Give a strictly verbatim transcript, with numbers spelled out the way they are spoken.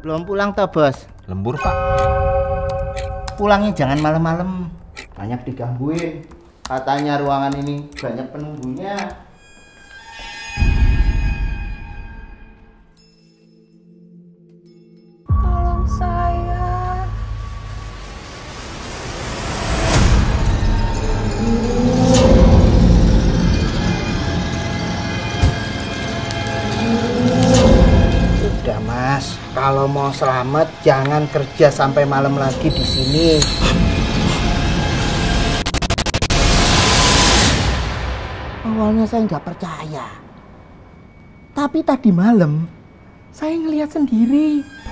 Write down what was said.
Belum pulang toh bos? Lembur pak. Pulangnya jangan malam-malam, banyak digangguin. Katanya ruangan ini banyak penunggunya. Tolong saya. Udah mas, kalau mau selamat jangan kerja sampai malam lagi di sini. Awalnya saya nggak percaya, tapi tadi malam saya ngelihat sendiri